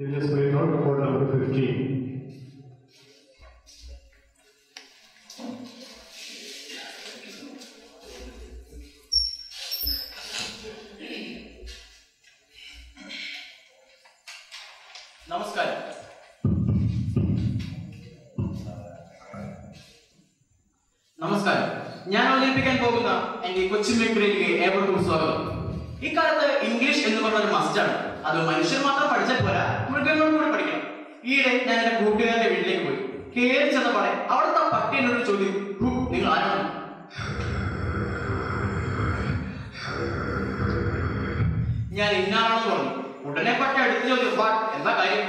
You just wait out code number 15. Namaskaram. നമസ്കാരം. ഞാൻ അവതരിപ്പിക്കാൻ പോകുന്ന എന്റെ കൊച്ചു മിമിക്രിയിലേക്ക് ഏവർക്കും സ്വാഗതം. ഇക്കാലത്ത് ഇംഗ്ലീഷ് എന്ന് പറഞ്ഞ ഒരു മസ്റ്റാണ്. അത് മനുഷ്യർ മാത്രം പഠിച്ചാൽ പോരാ, മൃഗങ്ങളോട് കൂടെ പഠിക്കണം. ഈയിടെ ഞാൻ എന്റെ കൂട്ടുകാരന്റെ വീട്ടിലേക്ക് പോയി. കയറി ചെന്ന പാടെ അവിടുത്തെ പട്ടി എന്നോട് ചോദ്യം, നിങ്ങൾ ആരാണ്? ഞാൻ ഇന്നാണെന്ന് പറഞ്ഞു. ഉടനെ പട്ടി അടുത്ത് ചോദ്യം, എന്താ കാര്യം?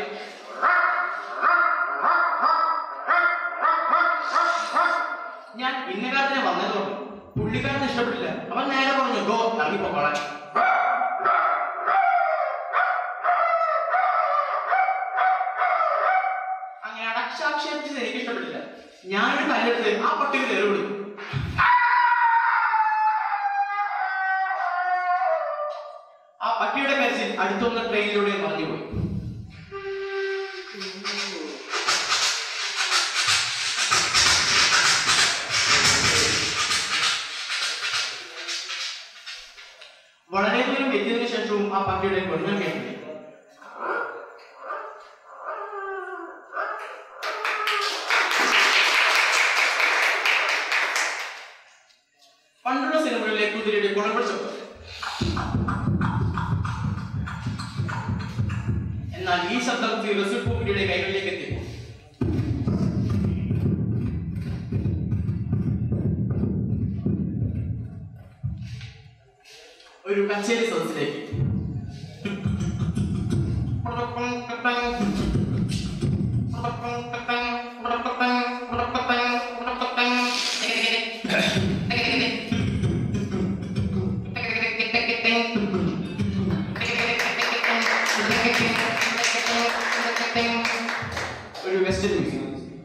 ഞാൻ ഇന്നകാലത്തിനെ വന്നത് പറഞ്ഞു. പുള്ളിക്കാരന് ഇഷ്ടപ്പെട്ടില്ല. അവൻ നേരെ പറഞ്ഞു, ഗോ ഇറങ്ങിപ്പോളാൻ. അങ്ങനെ അടക്ഷാക്ഷേപിച്ചത് എനിക്ക് ഇഷ്ടപ്പെട്ടില്ല. ഞാനൊരു കല്ലെടുത്ത് ആ പട്ടിക്ക് തെരുവിടും. ആ പട്ടിയുടെ കരച്ചിൽ അടുത്തുള്ള ട്രെയിനിലൂടെ മറിഞ്ഞുപോയി. വളരെ ദൂരം എത്തിയതിനു ശേഷവും ആ പട്ടിയുടെ കൊല്ലം കേട്ടില്ല. പണ്ടുള്ള സിനിമകളിലെ കുതിരയുടെ ഗുണം പിടിച്ചപ്പോൾ, എന്നാൽ ഈ ശബ്ദം ത്രിസ്സൂർ പൂക്കുട്ടിയുടെ കൈകളിലേക്ക് എത്തി. ഒരു കച്ചേരി സദസ്സിലേക്ക്. ഒരു വെസ്റ്റേൺ മ്യൂസിക്.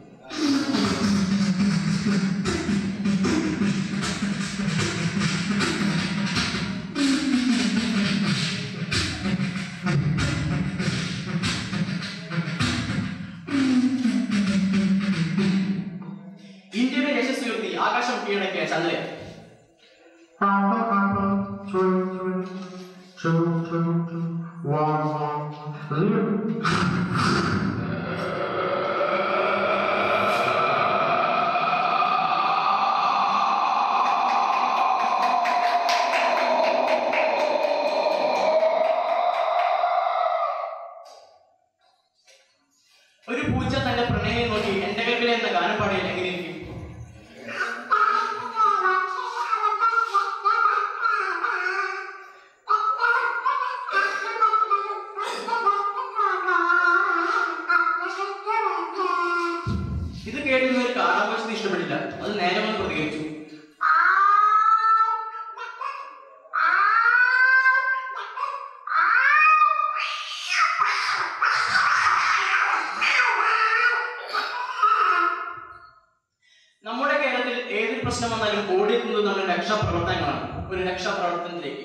ഇന്ത്യയുടെ യശസ്സുയർത്തി ആകാശം കീഴടക്കിയ ചന്ദ്രൻ. ഒരു പൂച്ച തന്റെ പ്രണയം നോക്കി എന്റെ കൽപ്പിലെ എന്ന ഗാനം പാടിയാൽ എങ്ങനെയിരിക്കും? ഇത് കേട്ടുന്ന ഒരു കാരണവശത്തിന് ഇഷ്ടപ്പെട്ടില്ല. അത് നേരെ വന്ന് പ്രതികരിച്ചു. നമ്മുടെ കേരളത്തിൽ ഏതൊരു പ്രശ്നം വന്നാലും ഓടിയെത്തുന്നത് നമ്മുടെ രക്ഷാപ്രവർത്തനങ്ങളാണ്. ഒരു രക്ഷാപ്രവർത്തനത്തിലേക്ക്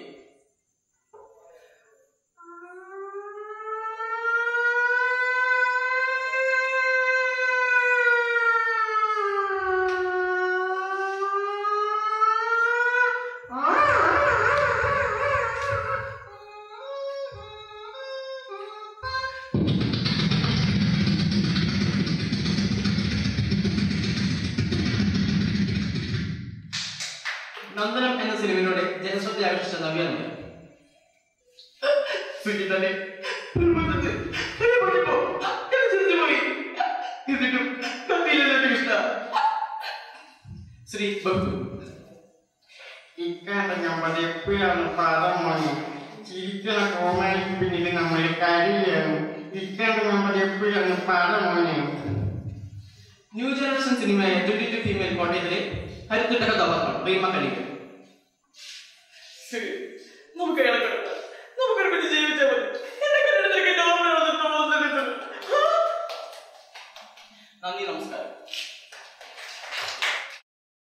നന്ദനം എന്ന സിനിമയിലൂടെ ജനശ്രദ്ധ ആകർഷിച്ച നവ്യാനുണ്ട്. ശ്രീ ബഹു നമ്മൾ എപ്പോഴാണ് പദം വന്നു ചിരിക്കണ കോമാളിക്ക് പിന്നിൽ നമ്മൾ കരിയാണ് നമ്മൾ എപ്പോഴാണ് പദം വന്നു. ന്യൂ ജനറേഷൻ സിനിമയായ 22 ഫീമെയിൽ കോട്ടയത്തിലെ കരുത്തുറ്റ കഥാപാത്രം റീമ കണിക. നമുക്ക്